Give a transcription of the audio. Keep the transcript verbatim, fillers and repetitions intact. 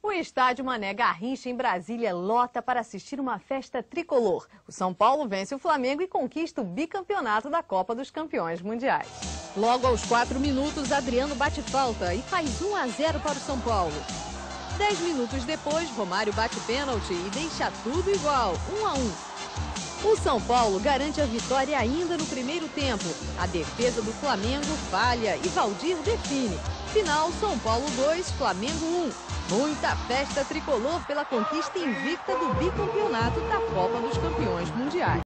O estádio Mané Garrincha, em Brasília, lota para assistir uma festa tricolor. O São Paulo vence o Flamengo e conquista o bicampeonato da Copa dos Campeões Mundiais. Logo aos quatro minutos, Adriano bate falta e faz um a zero para o São Paulo. Dez minutos depois, Romário bate pênalti e deixa tudo igual, um a um. O São Paulo garante a vitória ainda no primeiro tempo. A defesa do Flamengo falha e Valdir define. Final, São Paulo dois, Flamengo um. Muita festa tricolor pela conquista invicta do bicampeonato da Copa dos Campeões Mundiais.